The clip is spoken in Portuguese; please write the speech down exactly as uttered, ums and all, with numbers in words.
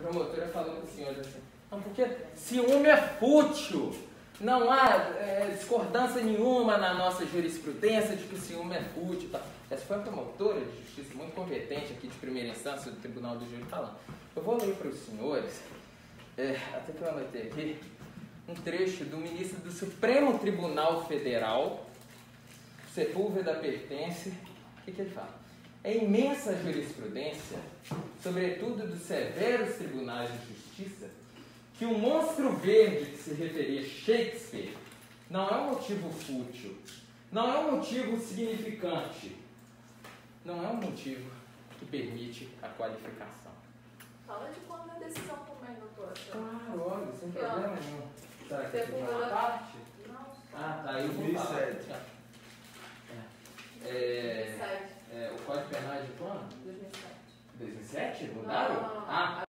promotora falou para os senhores assim, não, porque ciúme é fútil, não há é, discordância nenhuma na nossa jurisprudência de que o ciúme é fútil. Tá? Essa foi a promotora de justiça muito competente aqui de primeira instância do Tribunal do Júri falando. Eu vou ler para os senhores, é, até que eu anotei aqui, um trecho do ministro do Supremo Tribunal Federal, Sepúlveda Pertence. O que, que ele fala? É imensa jurisprudência, sobretudo dos severos tribunais de justiça, que o monstro verde que se referia Shakespeare não é um motivo fútil, não é um motivo significante, não é um motivo que permite a qualificação. Fala de quando é decisão também, doutora. Claro, olha, sem problema nenhum. Será que tem Sepúlveda- uma parte? Não. Ah, tá, eu vou falar. É, é, dois mil e sete. é, o Código Penal é de quando? dois mil e sete. dois mil e sete? Mudaram? Não, não, não. Ah,